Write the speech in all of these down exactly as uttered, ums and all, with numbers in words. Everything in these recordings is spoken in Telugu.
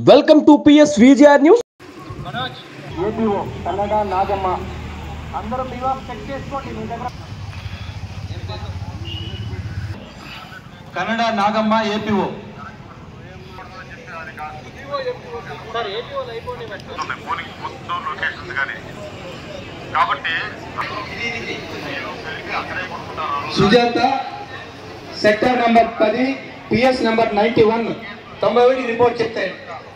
Welcome to PS VGR news. Manoj APO Kannada Nagamma అందరూ పీఓ చెక్ చేసుకోండి. మీ దగ్గర Kannada Nagamma APO sir APO అయిపోండి పోలింగ్ మొత్తం లొకేషన్స్ కానీ కాబట్టి సుజాత సెక్టర్ నంబర్ పది పిఎస్ నంబర్ నైన్టీ వన్ తొంభై ఒకటి రిపోర్ట్ చెప్తాయి.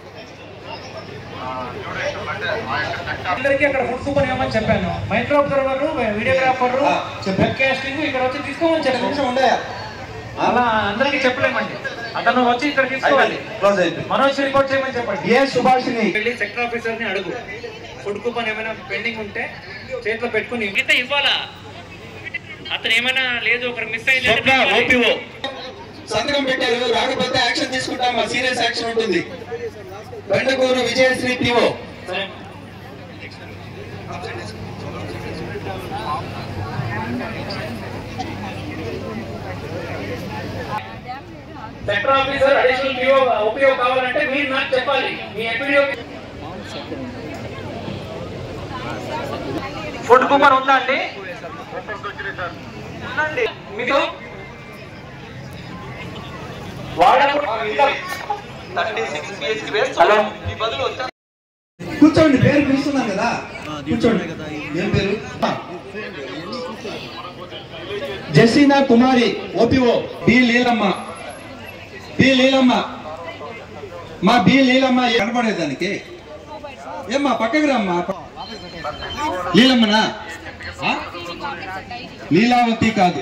అందరికీ అక్కడ ఫుడ్ కూపన్ ఇవ్వమని చెప్పాను. మైక్రో అబ్జర్వర్ వీడియోగ్రాఫర్ వెబ్కాస్టింగ్ ఇక్కడ వచ్చి తీసుకోమని చెప్పాను. అలా అందరికీ చెప్పలేమండి. అతను వచ్చి ఇక్కడ తీసుకోవాలి. మనోజ్ రిపోర్ట్ చేయమని చెప్పండి. ఏ సుభాషిని వెళ్ళి సెక్టర్ ఆఫీసర్ ని అడుగు. ఫుడ్ కూపన్ ఏమైనా పెండింగ్ ఉంటే చేతిలో పెట్టుకుని మిగతా ఇవ్వాలా. అతను ఏమైనా లేదు ఒకరు మిస్ అయింది ఓపీఓ సంతకం పెట్టారు. రాకపోతే యాక్షన్ తీసుకుంటాం. సీరియస్ యాక్షన్ ఉంటుంది. Bandakuru Vijayasri PO sector officer additional PO OPO కావాలంటే మీరు నాకు చెప్పాలి. మీ ఎంపీడీఓ ఫుడ్ కూపన్ ఉందా అండి? ఉందండి మీతో కూర్చోండి. పేరు పిలుస్తున్నాం కదా, కూర్చోండి. ఏం పేరు? Jaseena Kumari OPO B Leelamma. B Leelamma మా బి లీలమ్మ కనపడేదానికి ఏమ్మా పక్కకి రమ్మా. లీలమ్మనా? లీలావతి కాదు.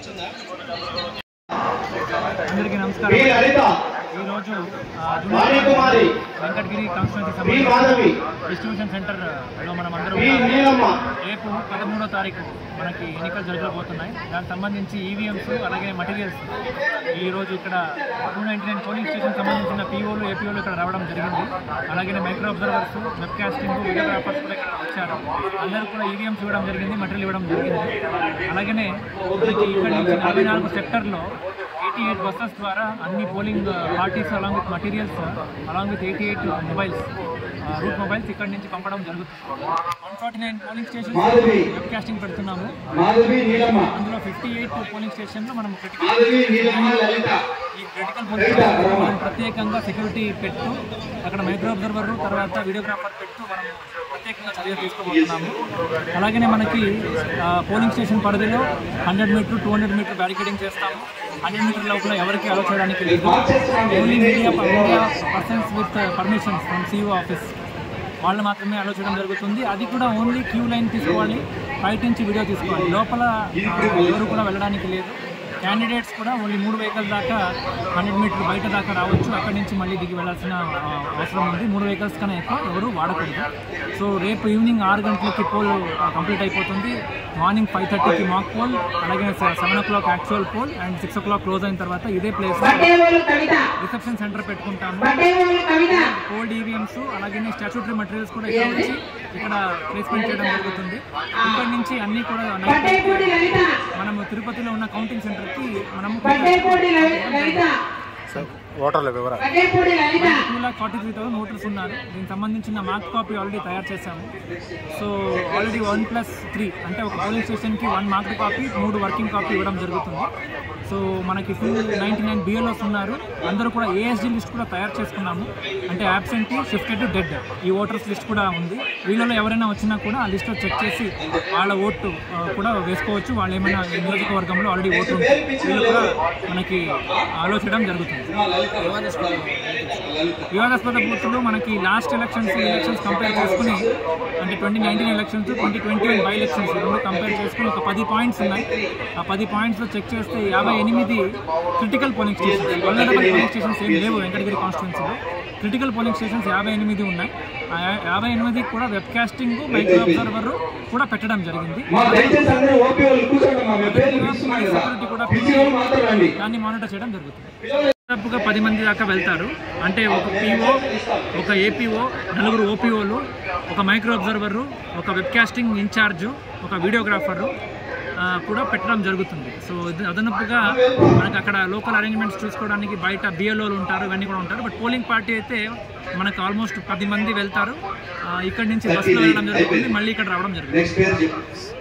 అందరికీ నమస్కారం. ఈరోజు వెంకటగిరి కాన్స్టిట్యూన్సీ డిస్ట్రిబ్యూషన్ సెంటర్లో మనం అందరం రేపు పదమూడో తారీఖు మనకి ఎన్నికలు జరగబోతున్నాయి. దానికి సంబంధించి ఈవీఎంస్ అలాగే మటీరియల్స్ ఈరోజు ఇక్కడ two ninety nine polling station సంబంధించిన పీఓలు ఏపీఓలు ఇక్కడ రావడం జరిగింది. అలాగే మైక్రో అబ్జర్వర్స్ వెబ్కాస్టింగ్ వీడియోగ్రాఫర్స్ కూడా ఇక్కడ వచ్చారు. అందరూ కూడా ఈవీఎంస్ ఇవ్వడం జరిగింది, మటీరియల్ ఇవ్వడం జరిగింది. అలాగనే ఇక్కడ నుంచి నలభై నాలుగు సెక్టర్లో ఎయిటీ ఎయిట్ బస్సెస్ ద్వారా అన్ని polling parties along with materials along with eighty eight mobiles route mobiles ఇక్కడ నుంచి పంపడం జరుగుతుంది. One forty nine polling station webcasting పెడుతున్నాము. అందులో ఫిఫ్టీ ఎయిట్ పోలింగ్ స్టేషన్లో మనం క్రిటికల్ ఈ క్రిటికల్ పోలింగ్ స్టేషన్ మనం ప్రత్యేకంగా సెక్యూరిటీ పెట్టు అక్కడ మైక్రో అబ్జర్వర్ తర్వాత వీడియోగ్రాఫర్ పెట్టు మనం ప్రత్యేకంగా చర్యలు తీసుకోబోతున్నాము. అలాగనే మనకి పోలింగ్ స్టేషన్ పరిధిలో hundred meter two hundred meter barricading చేస్తాము. హండ్రెడ్ మీటర్ లోపల ఎవరికి అలో చేయడానికి లేదు. Only media media persons with permissions from CEO office వాళ్ళు మాత్రమే అలో చేయడం జరుగుతుంది. అది కూడా ఓన్లీ క్యూ లైన్ తీసుకోవాలి, బయట నుంచి వీడియో తీసుకోవాలి. లోపల ఎవరు కూడా వెళ్ళడానికి లేదు. క్యాండిడేట్స్ కూడా ఓన్లీ మూడు వెహికల్స్ దాకా హండ్రెడ్ మీటర్ బయట దాకా రావచ్చు. అక్కడి నుంచి మళ్ళీ దిగి వెళ్లాల్సిన అవసరం ఉంది. మూడు వెహికల్స్ కన్నా ఎక్కువ ఎవరు వాడకూడదు. సో రేపు ఈవినింగ్ ఆరు గంటలకి పోల్ కంప్లీట్ అయిపోతుంది. మార్నింగ్ ఫైవ్ థర్టీకి మాక్ పోల్, అలాగే seven o'clock actual poll and six o'clock close అయిన తర్వాత ఇదే ప్లేస్ రిసెప్షన్ సెంటర్ పెట్టుకుంటాము. కోల్డ్ ఈవీఎంస్ అలాగే స్టాచ్యూటరీ మెటీరియల్స్ కూడా ఇక్కడ వచ్చి ఇక్కడ ప్లేస్మెంట్ చేయడం జరుగుతుంది. ఇక్కడ నుంచి అన్నీ కూడా మనము తిరుపతిలో ఉన్న కౌంటింగ్ సెంటర్ మనము ఓటర్ల వివరాలు two lakh forty three thousand voters ఉన్నారు. దీనికి సంబంధించిన మార్క్ కాపీ ఆల్రెడీ తయారు చేశాము. So already one plus three అంటే ఒక పోలింగ్ స్టేషన్కి వన్ మార్క్ కాపీ మూడు వర్కింగ్ కాపీ ఇవ్వడం జరుగుతుంది. సో మనకి టూ నైంటీ నైన్ బిఎల్ఓస్ ఉన్నారు. అందరూ కూడా ఏఎస్జీ లిస్ట్ కూడా తయారు చేసుకున్నాము. అంటే యాబ్సెంటీ, షిఫ్టెడ్, డెడ్ ఈ ఓటర్స్ లిస్ట్ కూడా ఉంది. వీళ్ళలో ఎవరైనా వచ్చినా కూడా ఆ లిస్ట్లో చెక్ చేసి వాళ్ళ ఓటు కూడా వేసుకోవచ్చు. వాళ్ళు ఏమైనా నియోజకవర్గంలో ఆల్రెడీ ఓటు ఉంది వీళ్ళు కూడా మనకి ఆలో చేయడం జరుగుతుంది. వివాదాస్పద బూత్లు మనకి లాస్ట్ ఎలక్షన్స్ ఎలక్షన్స్ కంపేర్ చేసుకుని అంటే twenty nineteen elections twenty twenty one by elections రెండు కంపేర్ చేసుకుని ఒక పది పాయింట్స్ ఉన్నాయి. ఆ పది పాయింట్స్లో చెక్ చేస్తే యాభై ఎనిమిది critical polling stations, vulnerable polling stations ఏం లేవు వెంకటగిరి కాన్స్టిట్యున్సీలో. క్రిటికల్ పోలింగ్ స్టేషన్స్ యాభై ఎనిమిది ఉన్నాయి. ఆ యాభై ఎనిమిది కూడా వెబ్కాస్టింగ్ మైక్రో అబ్జర్వర్ కూడా పెట్టడం జరిగింది. సెక్యూరిటీ కూడా దాన్ని మానిటర్ చేయడం జరుగుతుంది. దాదాపుగా పది మంది దాకా వెళ్తారు. అంటే ఒక పీఓ, ఒక ఏపీఓ, నలుగురు ఓపీఓలు, ఒక మైక్రో అబ్జర్వరు, ఒక వెబ్కాస్టింగ్ ఇన్ఛార్జు, ఒక వీడియోగ్రాఫరు, కూడా పెట్టడం జరుగుతుంది. సో ఇది అదనపుగా మనకు అక్కడ లోకల్ అరేంజ్మెంట్స్ చూసుకోవడానికి బయట బిఎల్ఓలు ఉంటారు, ఇవన్నీ కూడా ఉంటారు. బట్ పోలింగ్ పార్టీ అయితే మనకు ఆల్మోస్ట్ పది మంది వెళ్తారు. ఇక్కడి నుంచి బస్సులో వెళ్ళడం జరుగుతుంది, మళ్ళీ ఇక్కడ రావడం జరుగుతుంది.